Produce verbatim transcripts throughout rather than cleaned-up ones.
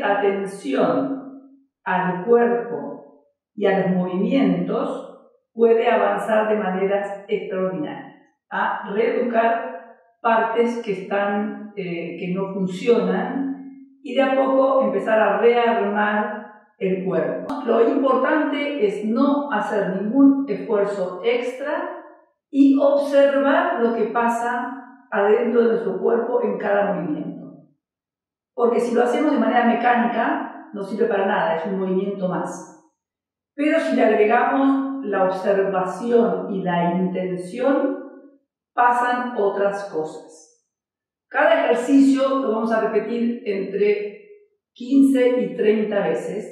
atención al cuerpo y a los movimientos, puede avanzar de maneras extraordinarias, a reeducar partes que, están, eh, que no funcionan y de a poco empezar a rearmar el cuerpo. Lo importante es no hacer ningún esfuerzo extra y observar lo que pasa adentro de nuestro cuerpo en cada movimiento. Porque si lo hacemos de manera mecánica, no sirve para nada, es un movimiento más. Pero si le agregamos la observación y la intención, pasan otras cosas. Cada ejercicio lo vamos a repetir entre quince y treinta veces.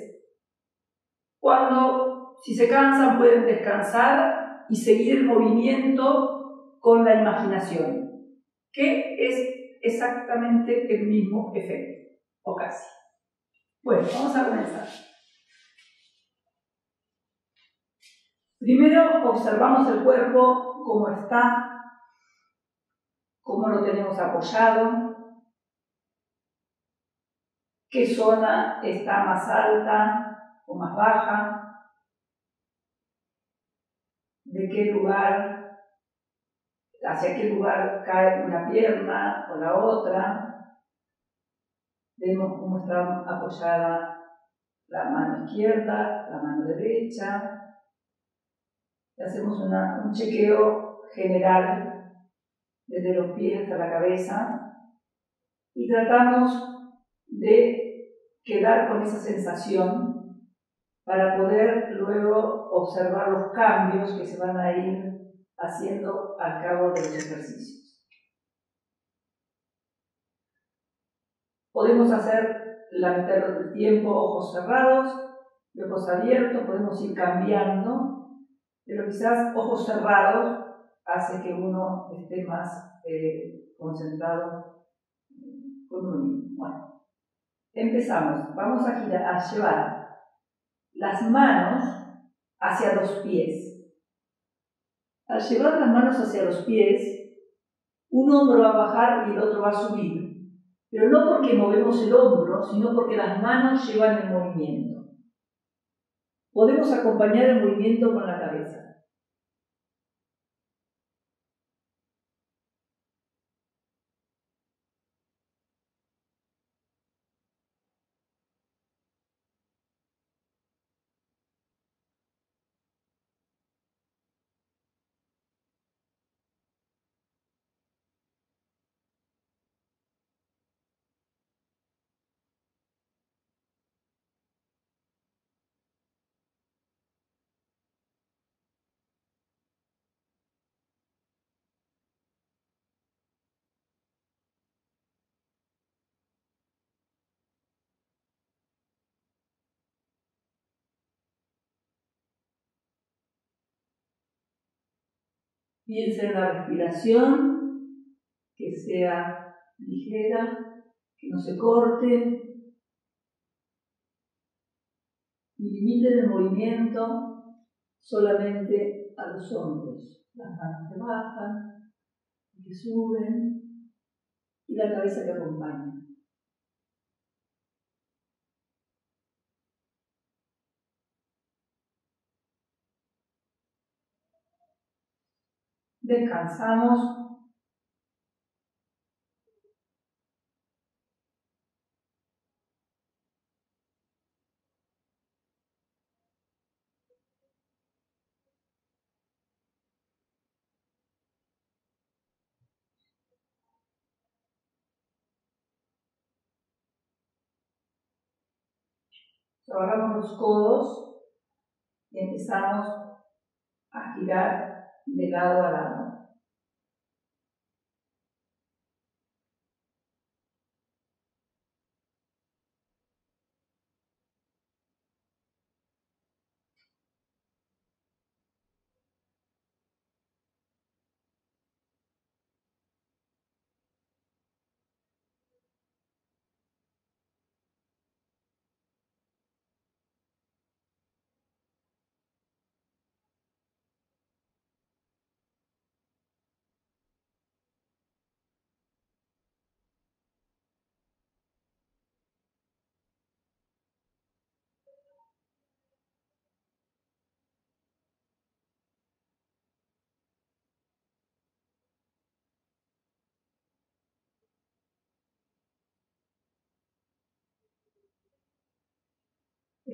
Cuando, si se cansan, pueden descansar y seguir el movimiento con la imaginación, que es exactamente el mismo efecto, o casi. Bueno, vamos a comenzar. Primero observamos el cuerpo, cómo está, cómo lo tenemos apoyado, qué zona está más alta o más baja, de qué lugar, hacia qué lugar cae una pierna o la otra. Vemos cómo está apoyada la mano izquierda, la mano derecha. Y hacemos una, un chequeo general desde los pies hasta la cabeza y tratamos de quedar con esa sensación para poder luego observar los cambios que se van a ir haciendo al cabo de los ejercicios. Podemos hacer la mitad del tiempo ojos cerrados y ojos abiertos, podemos ir cambiando, pero quizás ojos cerrados hace que uno esté más eh, concentrado con uno mismo. Bueno, empezamos. Vamos a, girar, a llevar las manos hacia los pies. Al llevar las manos hacia los pies, un hombro va a bajar y el otro va a subir. Pero no porque movemos el hombro, sino porque las manos llevan el movimiento. Podemos acompañar el movimiento con la cabeza. Piensa en la respiración, que sea ligera, que no se corte. Y limiten el movimiento solamente a los hombros. Las manos que bajan, que suben y la cabeza que acompaña. Descansamos. Agarramos los codos y empezamos a girar de lado a lado.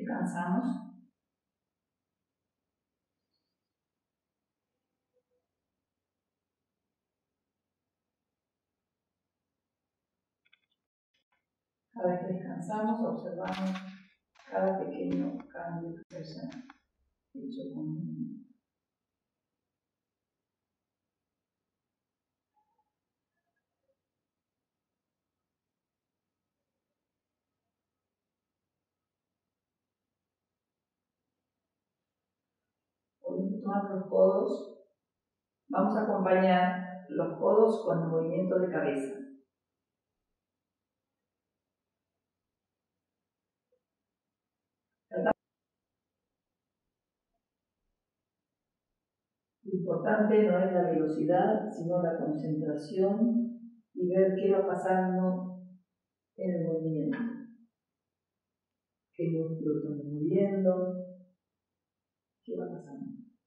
Descansamos. Cada vez que descansamos, observamos cada pequeño cambio que se ha hecho con el movimiento. Podemos tomar los codos. Vamos a acompañar los codos con el movimiento de cabeza. Lo importante no es la velocidad, sino la concentración y ver qué va pasando en el movimiento. Qué músculo estamos moviendo, qué va pasando.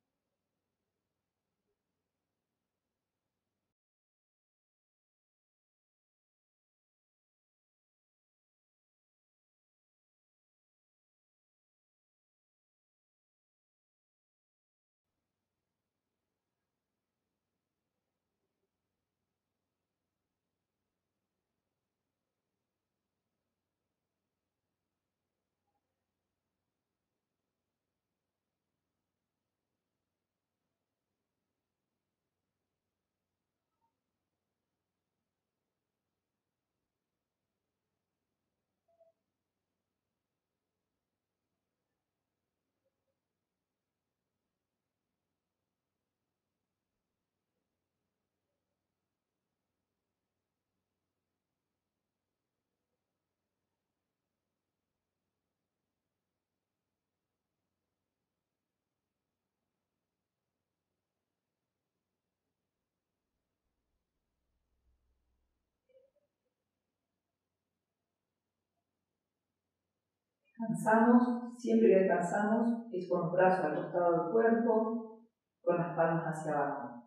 Cansamos, siempre que descansamos es con los brazos al costado del cuerpo, con las palmas hacia abajo.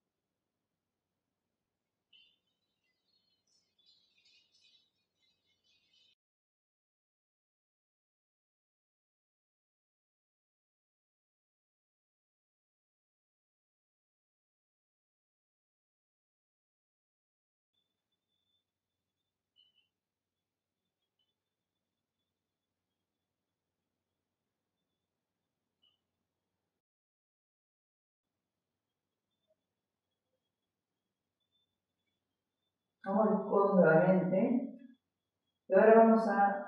Vamos los codos nuevamente. Y ahora vamos a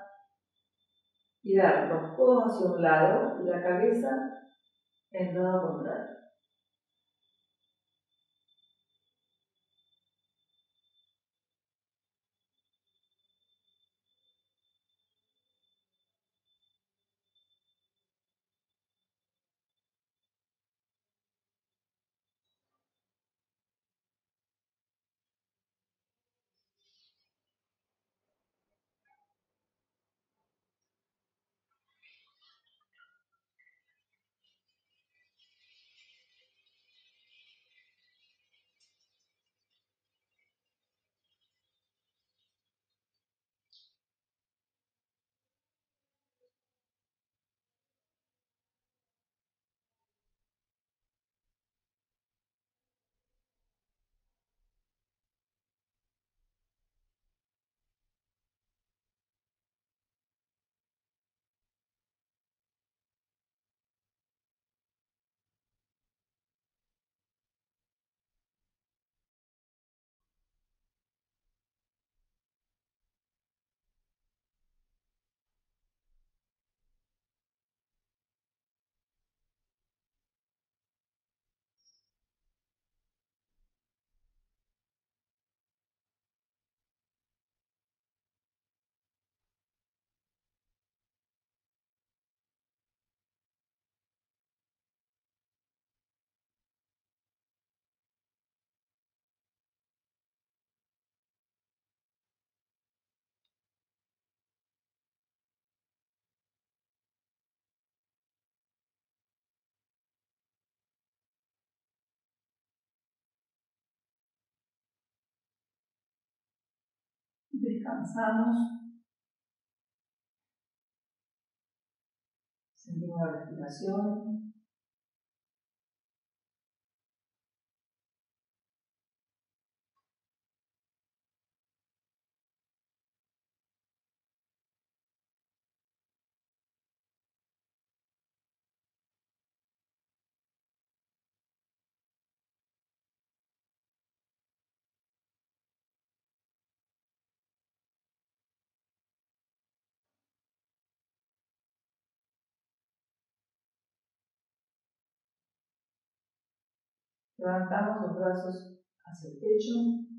girar los codos hacia un lado y la cabeza en el lado contrario. Descansamos. Sentimos la respiración. Levantamos los brazos hacia el pecho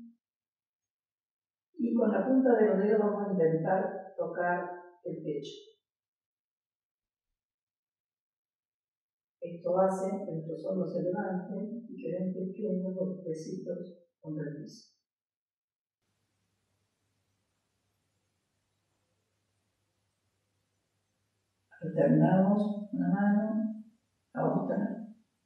y con la punta de los dedos vamos a intentar tocar el pecho. Esto hace que nuestros hombros se levanten y queden pequeños golpecitos contra el piso. Alternamos una mano a otra.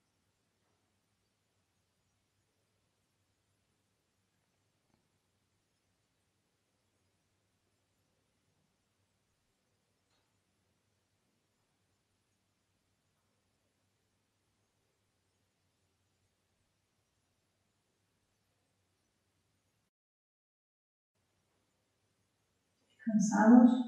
Descansamos.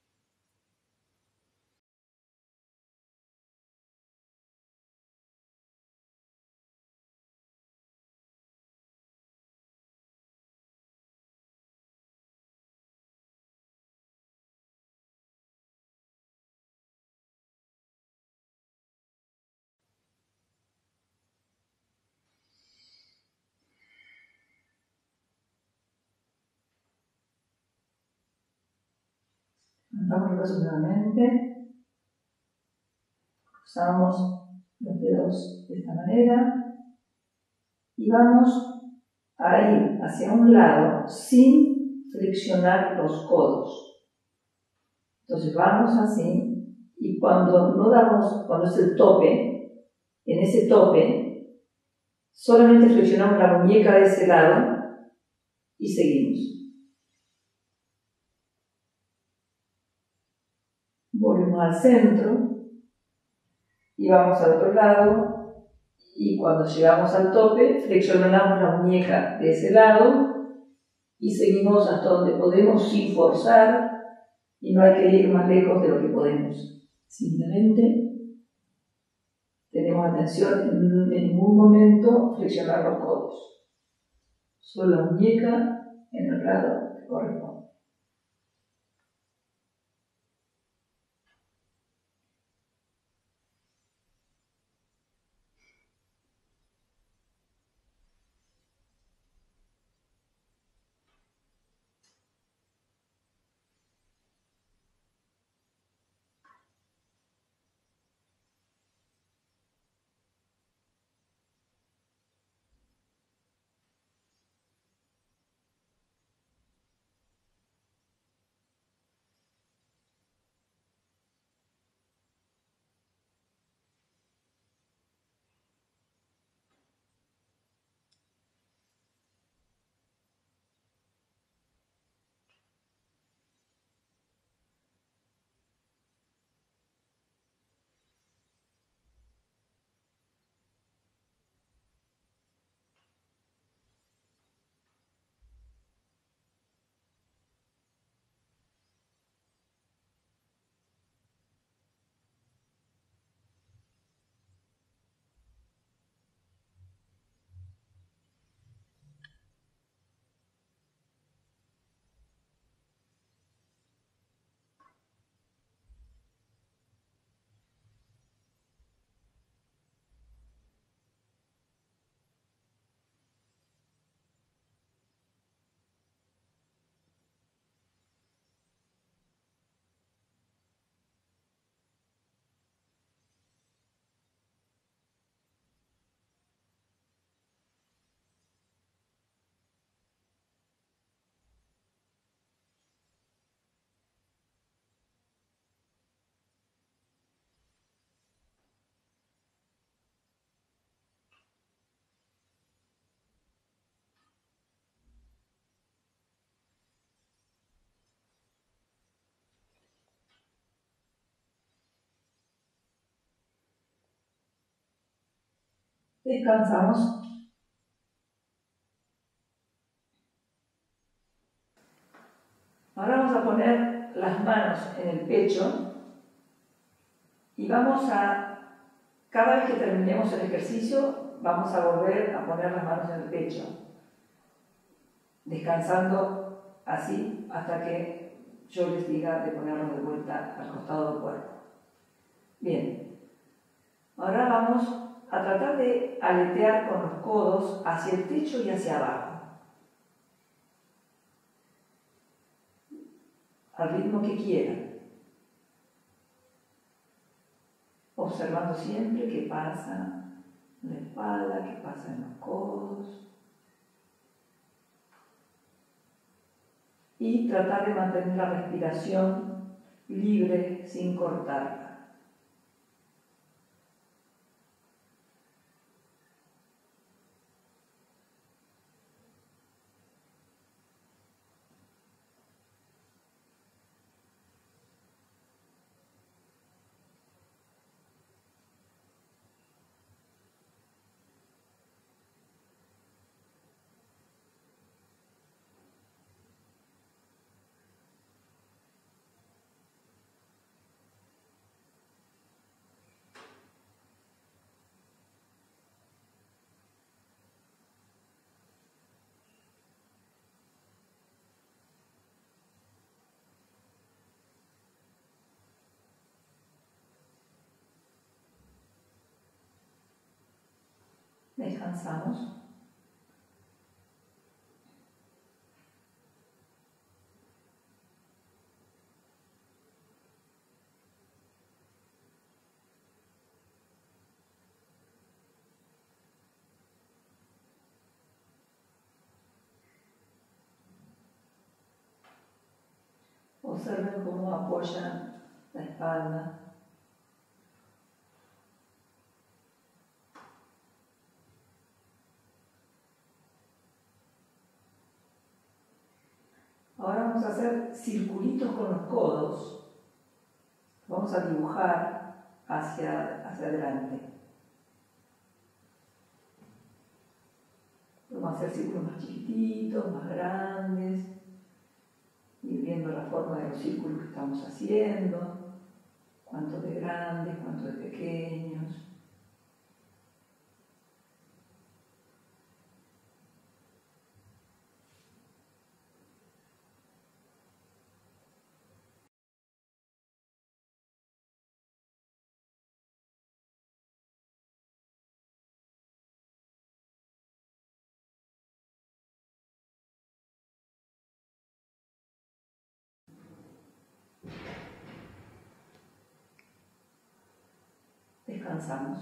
Levantamos los brazos nuevamente. Cruzamos los dedos de esta manera. Y vamos a ir hacia un lado sin flexionar los codos. Entonces vamos así y cuando no damos, cuando es el tope, en ese tope solamente flexionamos la muñeca de ese lado y seguimos. Volvemos al centro y vamos al otro lado. Y cuando llegamos al tope, flexionamos la muñeca de ese lado y seguimos hasta donde podemos sin forzar y no hay que ir más lejos de lo que podemos. Simplemente tenemos atención en, en ningún momento flexionar los codos. Solo la muñeca en el lado que corresponde. Descansamos. Ahora vamos a poner las manos en el pecho y vamos a, cada vez que terminemos el ejercicio, vamos a volver a poner las manos en el pecho, descansando así hasta que yo les diga de ponerlos de vuelta al costado del cuerpo. Bien, ahora vamos a tratar de aletear con los codos hacia el techo y hacia abajo, al ritmo que quieran, observando siempre qué pasa en la espalda, qué pasa en los codos, y tratar de mantener la respiración libre sin cortarla. Descansamos. Observen cómo apoyan la espalda. Ahora vamos a hacer circulitos con los codos. Vamos a dibujar hacia, hacia adelante. Vamos a hacer círculos más chiquititos, más grandes. Ir viendo la forma de los círculos que estamos haciendo. Cuántos de grandes, cuántos de pequeños. Descansamos.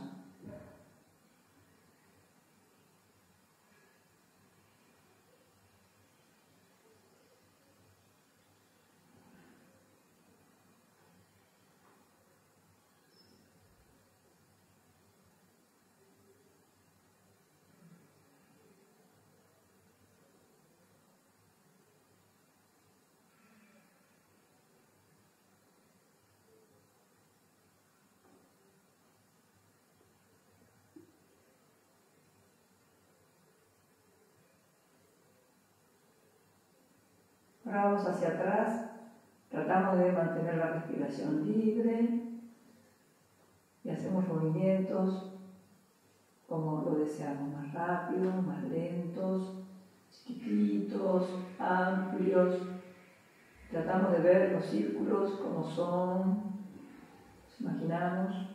Ahora vamos hacia atrás, tratamos de mantener la respiración libre y hacemos movimientos como lo deseamos, más rápidos, más lentos, chiquititos, amplios. Tratamos de ver los círculos como son, nos imaginamos.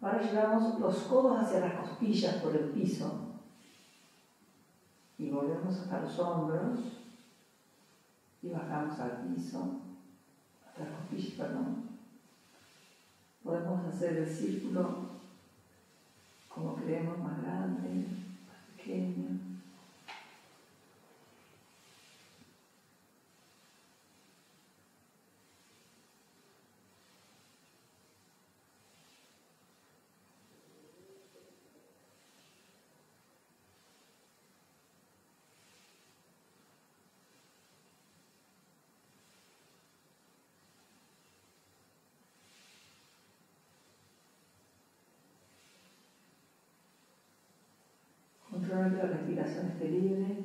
Ahora llevamos los codos hacia las costillas por el piso y volvemos hasta los hombros y bajamos al piso, hasta las costillas, perdón. Podemos hacer el círculo como queremos, más grande, más pequeño. Controlar que la respiración esté libre.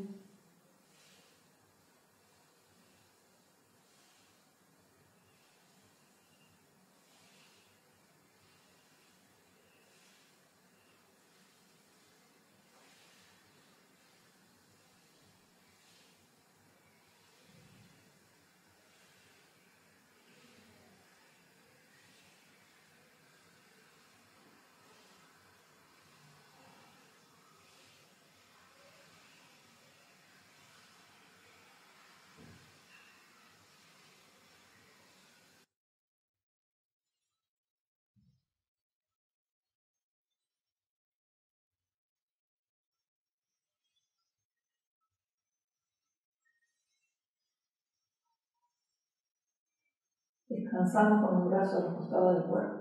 Descansamos con los brazos a los costados del cuerpo.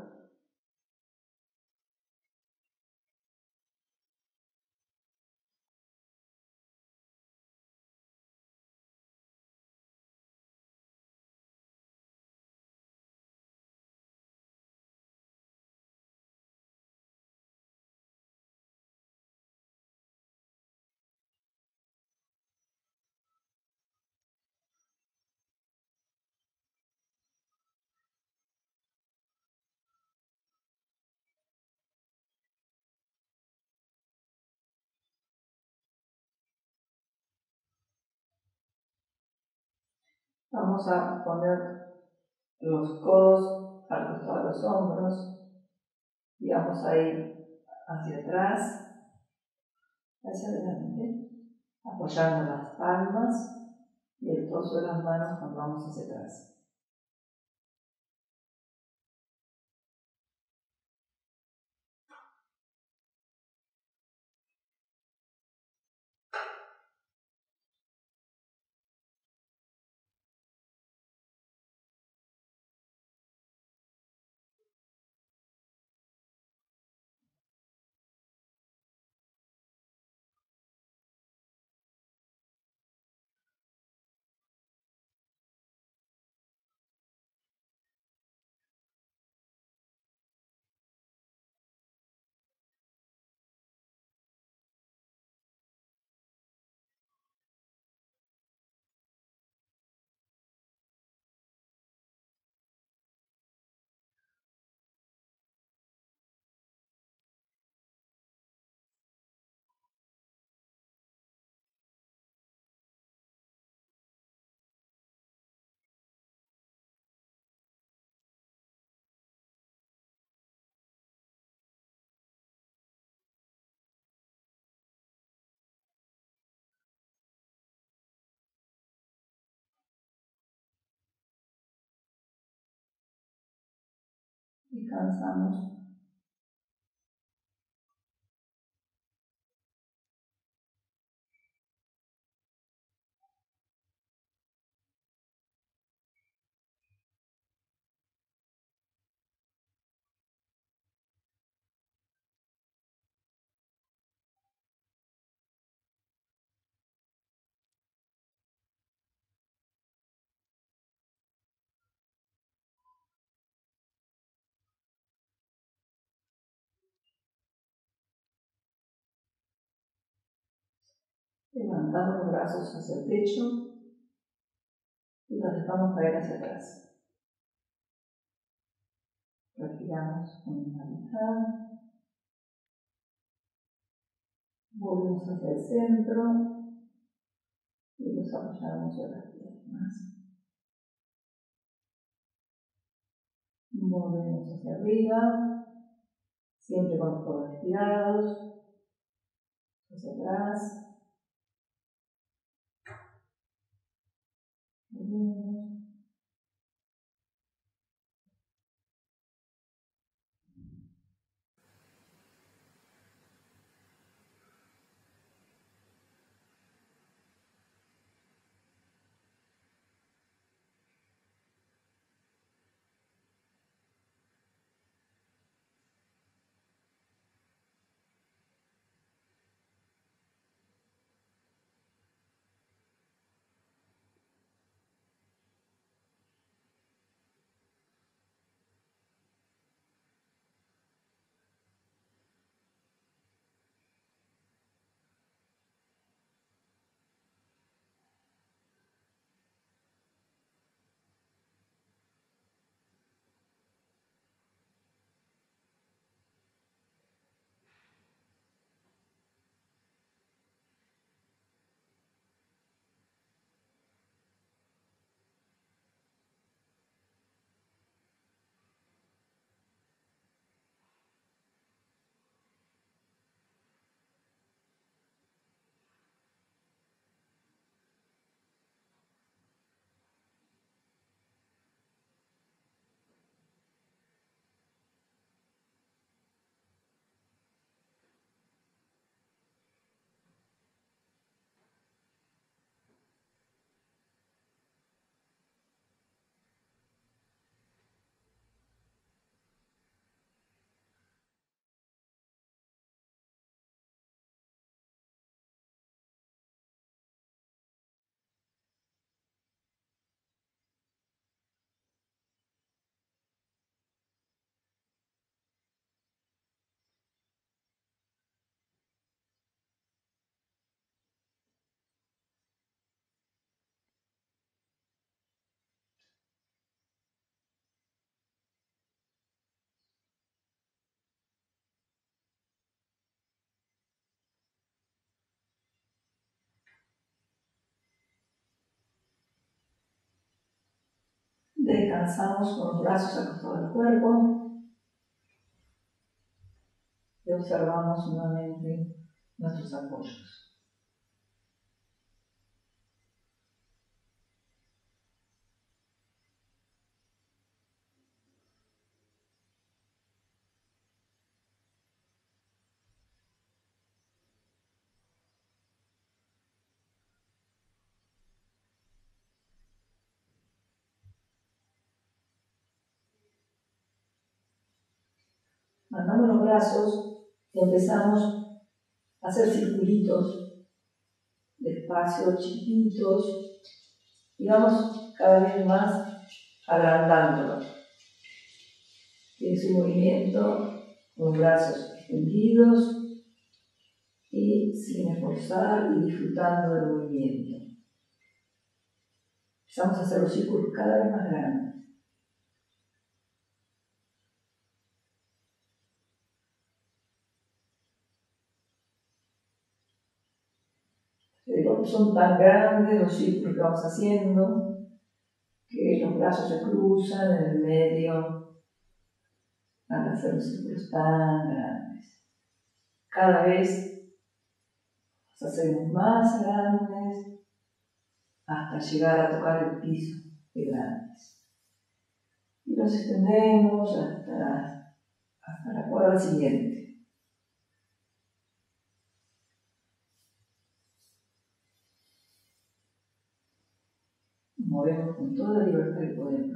Vamos a poner los codos al costado de los hombros y vamos a ir hacia atrás, hacia adelante, apoyando las palmas y el torso de las manos cuando vamos hacia atrás. Descansamos. Levantamos los brazos hacia el techo y los dejamos caer hacia atrás. Respiramos con normalidad. Volvemos hacia el centro y los apoyamos sobre las piernas. Volvemos hacia arriba, siempre con los codos estirados, hacia atrás. Volvemos. Descansamos con los brazos acostados al cuerpo y observamos nuevamente nuestros apoyos. Mandamos los brazos y empezamos a hacer circulitos despacio, chiquitos, y vamos cada vez más agrandándolos. Es un movimiento con los brazos extendidos y sin esforzar y disfrutando del movimiento. Empezamos a hacer los círculos cada vez más grandes. Son tan grandes los círculos que vamos haciendo que los brazos se cruzan en el medio van a hacer los círculos tan grandes. Cada vez los hacemos más grandes hasta llegar a tocar el piso de grandes. Y los extendemos hasta, hasta la cuadra siguiente. Nos movemos con toda la libertad que podemos.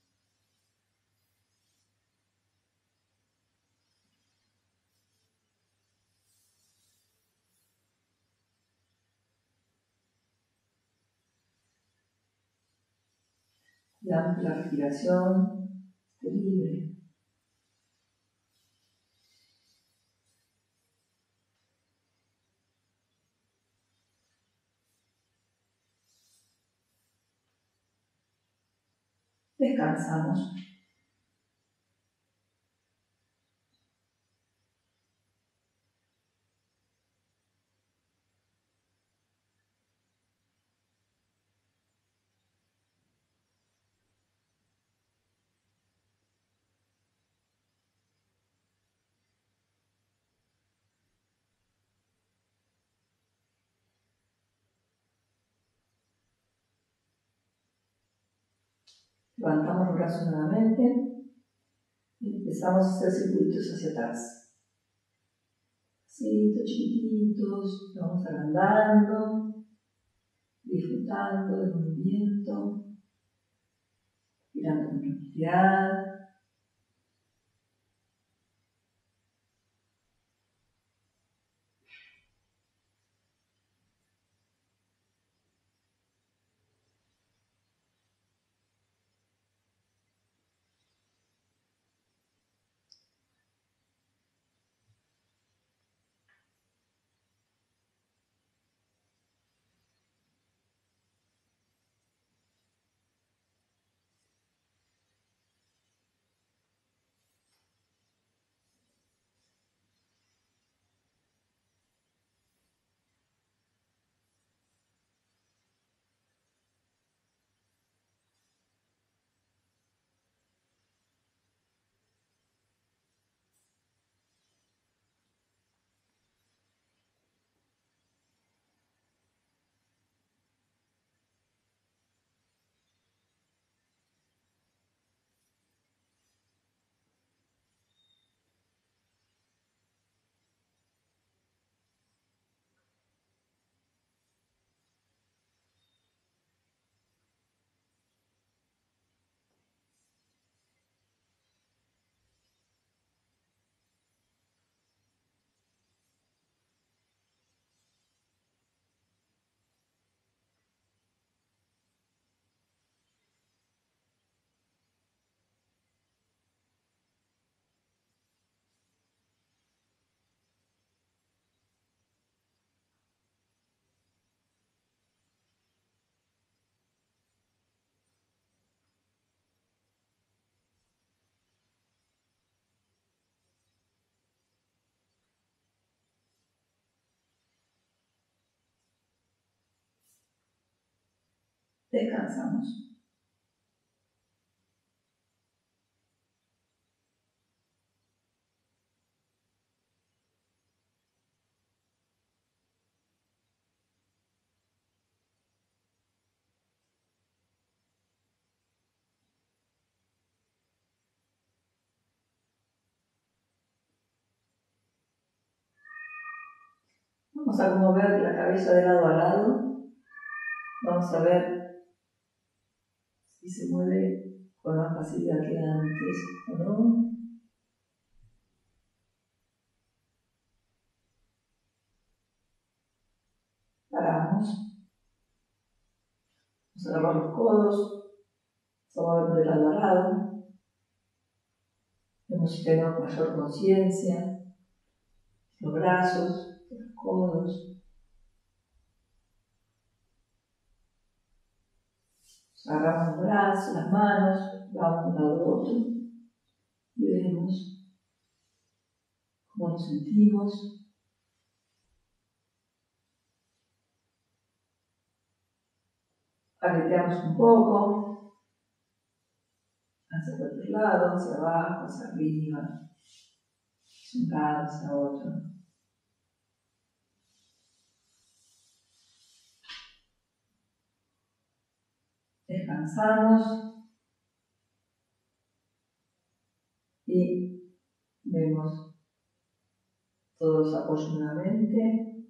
Damos que la respiración esté libre. Descansamos. Levantamos los brazos nuevamente y empezamos a hacer circuitos hacia atrás. Pasitos chiquititos, vamos agrandando, disfrutando del movimiento, girando con tranquilidad. Descansamos. Vamos a mover la cabeza de lado a lado. Vamos a ver si se mueve con más facilidad que antes o no. Paramos. Vamos a agarrar los codos. Vamos a mover de lado a lado. Vemos si tenemos mayor conciencia. Los brazos, los codos. Agarramos los brazos, las manos, vamos de un lado a otro y vemos cómo nos sentimos. Aleteamos un poco, hacia cualquier lado, hacia abajo, hacia arriba, hacia un lado, hacia otro. Descansamos y vemos todos los apoyos nuevamente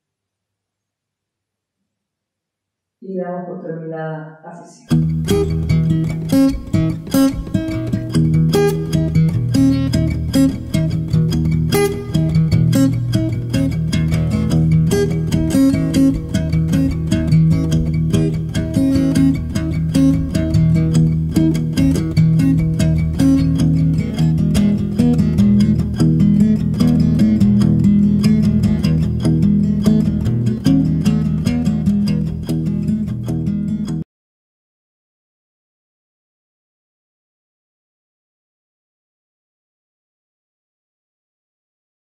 y damos por terminada la sesión.